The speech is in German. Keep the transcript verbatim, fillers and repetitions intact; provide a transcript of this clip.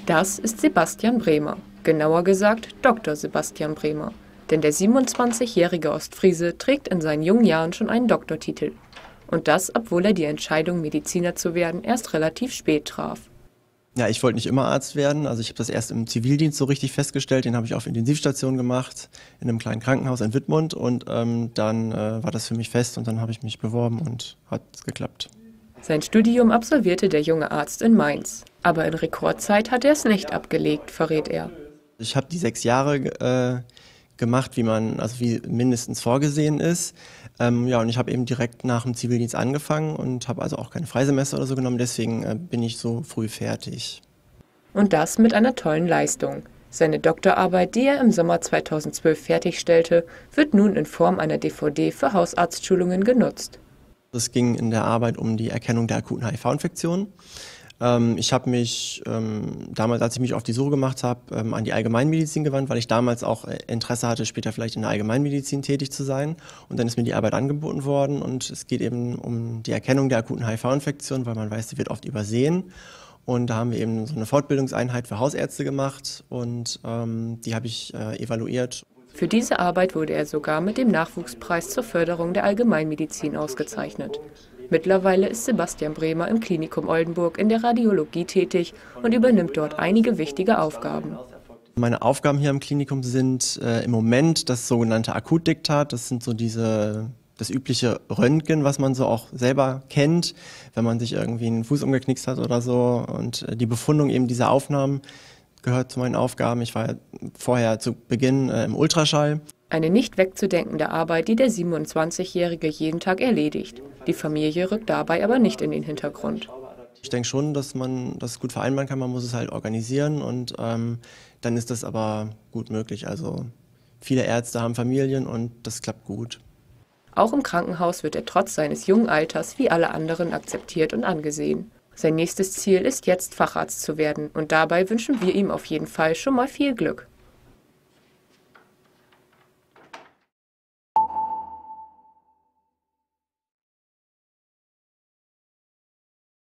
Das ist Sebastian Bremer, genauer gesagt Doktor Sebastian Bremer. Denn der siebenundzwanzigjährige Ostfriese trägt in seinen jungen Jahren schon einen Doktortitel. Und das, obwohl er die Entscheidung, Mediziner zu werden, erst relativ spät traf. Ja, ich wollte nicht immer Arzt werden. Also ich habe das erst im Zivildienst so richtig festgestellt. Den habe ich auf Intensivstation gemacht, in einem kleinen Krankenhaus in Wittmund. Und ähm, dann äh, war das für mich fest und dann habe ich mich beworben und hat geklappt. Sein Studium absolvierte der junge Arzt in Mainz. Aber in Rekordzeit hat er es nicht abgelegt, verrät er. Ich habe die sechs Jahre äh, gemacht, wie man, also wie mindestens vorgesehen ist. Ähm, ja, und ich habe eben direkt nach dem Zivildienst angefangen und habe also auch keine Freisemester oder so genommen. Deswegen äh, bin ich so früh fertig. Und das mit einer tollen Leistung. Seine Doktorarbeit, die er im Sommer zweitausendzwölf fertigstellte, wird nun in Form einer D V D für Hausarztschulungen genutzt. Es ging in der Arbeit um die Erkennung der akuten H I V-Infektion. Ähm, ich habe mich ähm, damals, als ich mich auf die Suche gemacht habe, ähm, an die Allgemeinmedizin gewandt, weil ich damals auch äh, Interesse hatte, später vielleicht in der Allgemeinmedizin tätig zu sein. Und dann ist mir die Arbeit angeboten worden und es geht eben um die Erkennung der akuten H I V-Infektion, weil man weiß, die wird oft übersehen. Und da haben wir eben so eine Fortbildungseinheit für Hausärzte gemacht und ähm, die habe ich äh, evaluiert. Für diese Arbeit wurde er sogar mit dem Nachwuchspreis zur Förderung der Allgemeinmedizin ausgezeichnet. Mittlerweile ist Sebastian Bremer im Klinikum Oldenburg in der Radiologie tätig und übernimmt dort einige wichtige Aufgaben. Meine Aufgaben hier im Klinikum sind äh, im Moment das sogenannte Akutdiktat. Das sind so diese, das übliche Röntgen, was man so auch selber kennt, wenn man sich irgendwie einen Fuß umgeknickst hat oder so. Und äh, die Befundung eben dieser Aufnahmen gehört zu meinen Aufgaben. Ich war vorher zu Beginn äh, im Ultraschall. Eine nicht wegzudenkende Arbeit, die der siebenundzwanzigjährige jeden Tag erledigt. Die Familie rückt dabei aber nicht in den Hintergrund. Ich denke schon, dass man das gut vereinbaren kann. Man muss es halt organisieren und ähm, dann ist das aber gut möglich. Also viele Ärzte haben Familien und das klappt gut. Auch im Krankenhaus wird er trotz seines jungen Alters wie alle anderen akzeptiert und angesehen. Sein nächstes Ziel ist jetzt Facharzt zu werden und dabei wünschen wir ihm auf jeden Fall schon mal viel Glück.